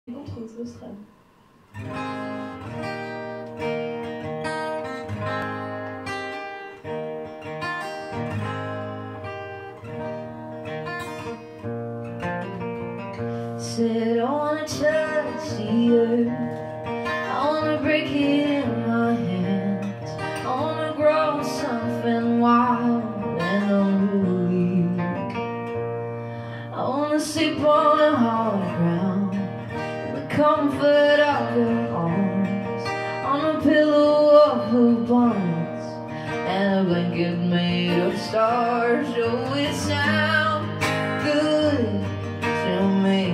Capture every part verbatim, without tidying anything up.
contre l'Australie. Said I wanna touch the earth, I wanna break it in my hands, I wanna grow something wild and unruly. I wanna sleep on the hard ground in the comfort of your arms, on a pillow of blue bonnets and a blanket made of stars. Oh, it sounds good to me.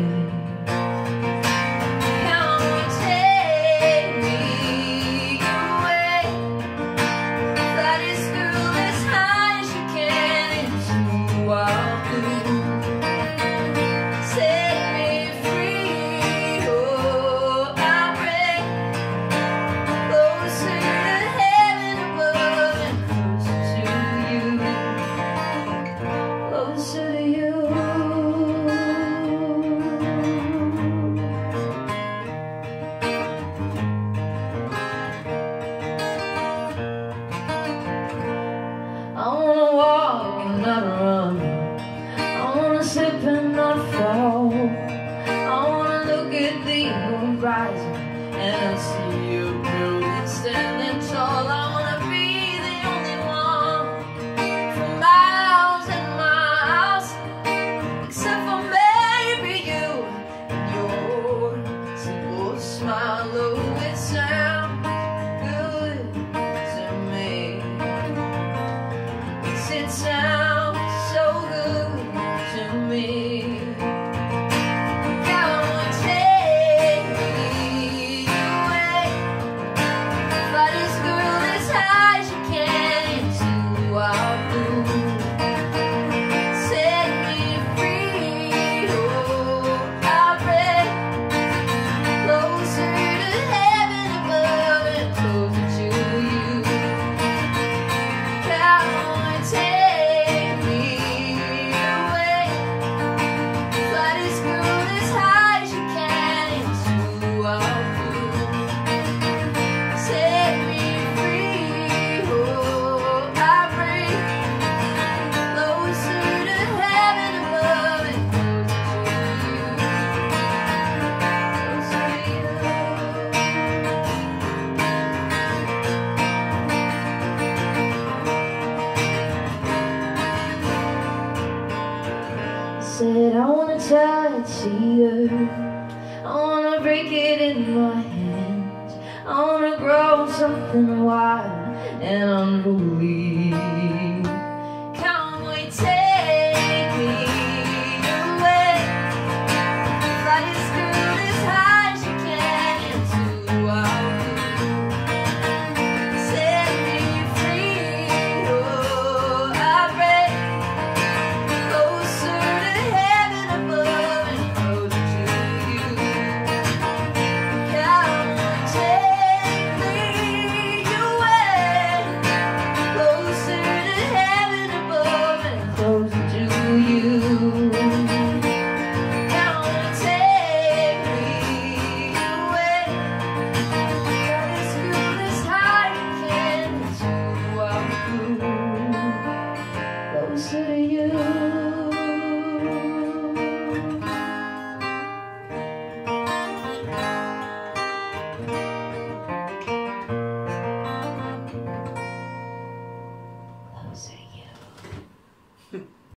I wanna walk and not run, I wanna slip and not fall, I wanna look at the horizon and see you brilliant standing tall. I wanna be the only one for miles and miles, except for maybe you and your simple smile. Oh, it sounds good to me. It sounds so good to me. Come on, take me away, fly this girl as high as you can into our blue. Set me free, oh, I pray, closer to heaven above and closer to you. Come on, take me away, fly this girl as high as you can into our blue. Set me free, oh, I pray, closer to heaven above and closer to you, closer to you. Said I wanna touch the earth, I wanna break it in my hands, I wanna grow something wild and unruly. Cowboy, take me away, fly this girl as high as you can into our blue. Set me free, oh, I pray, closer to heaven above and closer to you. Come on, take me away, closer to heaven above and closer to you. Come on, take me away, fly this girl as high as you can into our blue, closer to you. Thank you.